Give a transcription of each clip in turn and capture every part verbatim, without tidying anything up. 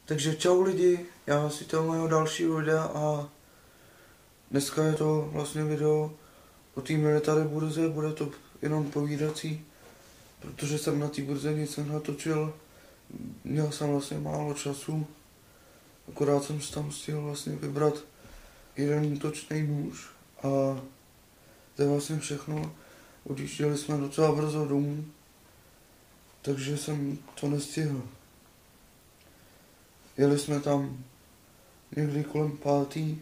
Takže čau lidi, já si to moje další videa a dneska je to vlastně video o té military burze, bude to jenom povídací, protože jsem na té burze nic nenatočil, měl jsem vlastně málo času, akorát jsem si tam stihl vlastně vybrat jeden útočný nůž a to je vlastně všechno. Odjížděli jsme docela brzo domů, takže jsem to nestihl. Jeli jsme tam někdy kolem pátý,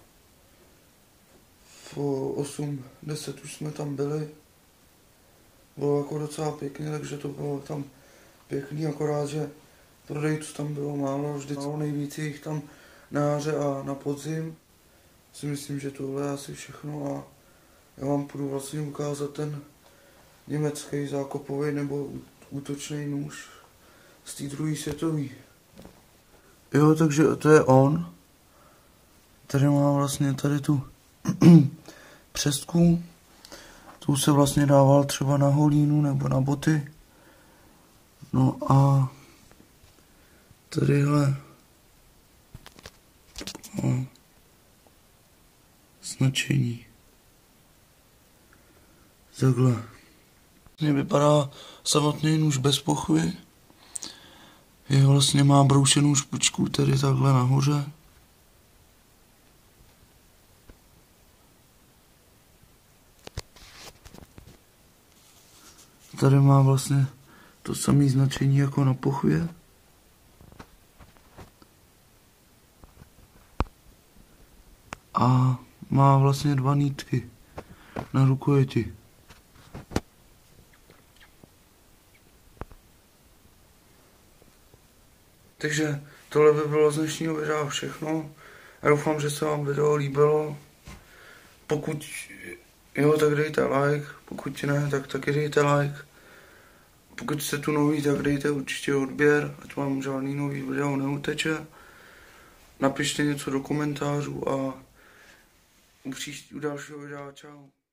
v osm deset už jsme tam byli. Bylo jako docela pěkně, takže to bylo tam pěkný, akorát, že prodejců tam bylo málo, vždycky nejvíc jich tam na jaře a na podzim. Si myslím, že tohle je asi všechno a já vám půjdu vlastně ukázat ten německý zákopový nebo útočný nůž z té druhé světové. Jo, takže to je on. Tady má vlastně tady tu přestku. Tu se vlastně dával třeba na holínu nebo na boty. No a tadyhle no, značení. Takhle. Vypadá samotný nůž bez pochvy. Je vlastně má broušenou špičku tady takhle nahoře. Tady má vlastně to samé značení jako na pochvě. A má vlastně dva nítky na rukojeti. Takže tohle by bylo z dnešního videa všechno. Já doufám, že se vám video líbilo. Pokud jo, tak dejte like. Pokud ne, tak taky dejte like. Pokud jste tu nový, tak dejte určitě odběr, ať vám žádný nový video neuteče. Napište něco do komentářů a u příští, u dalšího videa čau.